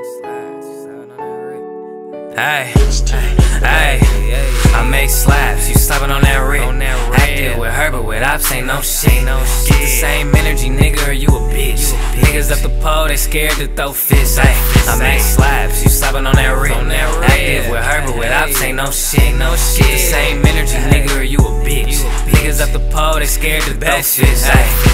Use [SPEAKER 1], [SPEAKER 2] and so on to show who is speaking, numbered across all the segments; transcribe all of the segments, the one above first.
[SPEAKER 1] Hey, I make slaps, you slapping on that rig. Active with her, but with ops ain't no shit. Get the same energy, nigga, or you a bitch. Niggas up the pole, they scared to throw fists. I make slaps, you slapping on that rig. Active with her, but with ops ain't no shit. Get the same energy, nigga, or you a bitch. Niggas up the pole, they scared to throw fists.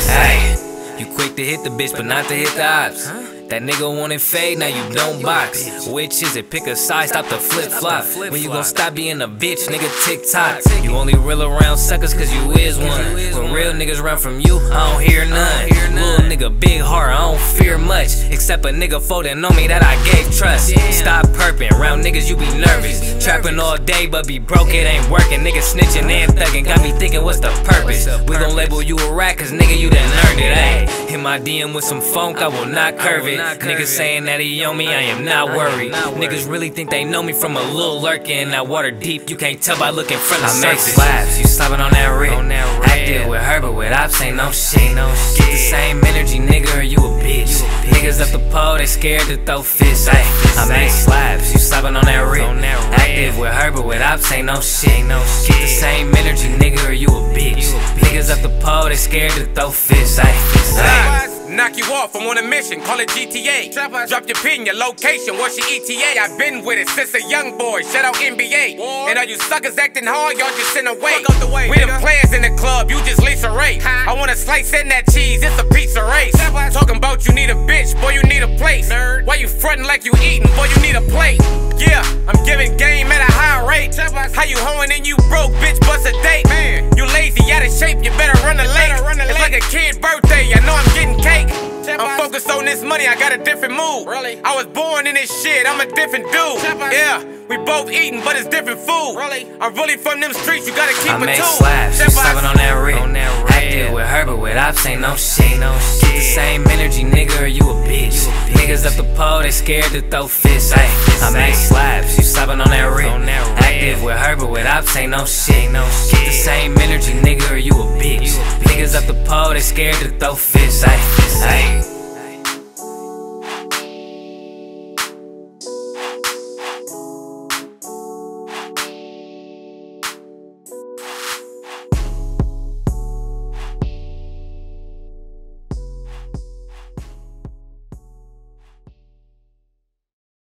[SPEAKER 1] You quick to hit the bitch, but not to hit the ops. That nigga wanted fade, now you don't box. Which is it? Pick a side, stop the flip-flop. When you gon' stop being a bitch, nigga, TikTok. You only real around suckers cause you is one. When real niggas run from you, I don't hear none. Little nigga, big heart, I don't fear much. Except a nigga folding on me that I gave trust. Stop perping, round niggas you be nervous. Trapping all day but be broke, it ain't working. Niggas snitching and thugging, got me thinking what's the purpose. We gon' label you a rat cause nigga you done earned it, ayy. Hit my DM with some funk, I will not curve it. Niggas saying that he on me, I am not worried. Niggas really think they know me from a little lurking. That water deep, you can't tell by looking from the surface. I make slaps, you slapping on that rig. Active with her, but with ops ain't no shit. Get the same energy, nigga, or you a bitch. Niggas up the pole, they scared to throw fists. I make slaps, you slapping on that rig. Active with her, but with ops ain't no shit. Get the same energy, nigga, or you a bitch. Niggas up the pole, they scared to throw fists.
[SPEAKER 2] Knock you off, I'm on a mission, call it GTA. Drop your pin, your location, what's your ETA? I've been with it since a young boy, shout out NBA. And all you suckers acting hard, y'all just in the way. We them players in the club, you just Lisa Ray. I want a slice in that cheese, it's a pizza race. Talking about you need a bitch, boy you need a place. Why you frontin' like you eatin', boy you need a plate. Yeah, I'm giving game at a high rate. How you hoeing and you broke, bitch, bust a date. You lazy, out of shape, you better run a late. It's like a kid birthday, I know I'm getting cake. I'm focused on this money, I got a different mood. I was born in this shit, I'm a different dude. Yeah, we both eating, but it's different food. I'm really from them streets, you gotta keep it too.
[SPEAKER 1] I make slaps, you slapping on that rig. Active with her, but with ops ain't no shit. Get the same energy, nigga, or you a bitch. Niggas up the pole, they scared to throw fists. I make slaps, you slapping on that rig. Active with her, but with ops ain't no shit. Get the same energy, nigga, or you a bitch. Niggas up the pole, they scared to throw fists.